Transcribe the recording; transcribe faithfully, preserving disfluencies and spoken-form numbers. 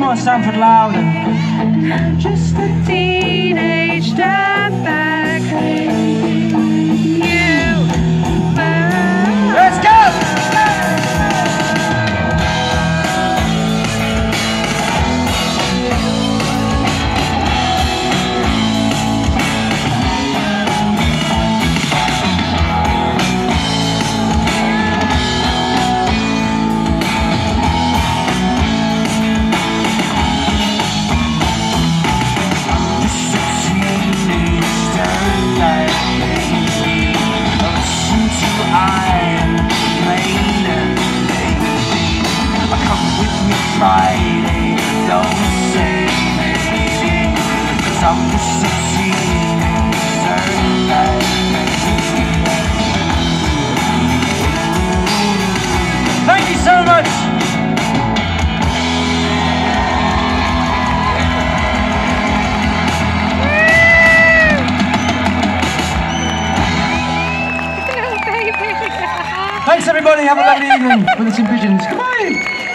more Sanford Louden. Just a teenage dirtbag. You burn. Let's go! Friday, don't say maybe, 'cause I'm just a teenager. Thank you so much! Thanks everybody, have a lovely evening with the pigeons. Goodbye!